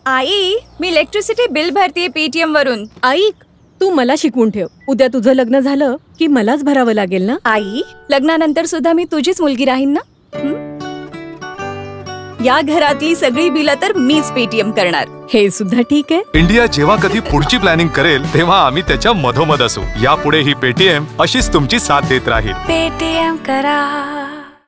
आई, मी electricity bill भरतीये Paytm वरून. ऐक, तू मला शिकवून ठेव. उद्या तुझं लग्न झालं की मलाच भरावं लागेल ना. आई, लग्नानंतर सुद्धा मी तुझीच मुलगी राहीन ना. या घरातली सगळी बिलं तर मीच पेटीएम करणार. हे सुद्धा ठीक आहे. इंडिया जेव्हा कधी पुढची प्लॅनिंग करेल तेव्हा आम्ही त्याच्या मधोमध असू. यापुढे ही पेटीएम अशीच तुमची साथ देत राहील. पेटीएम करा.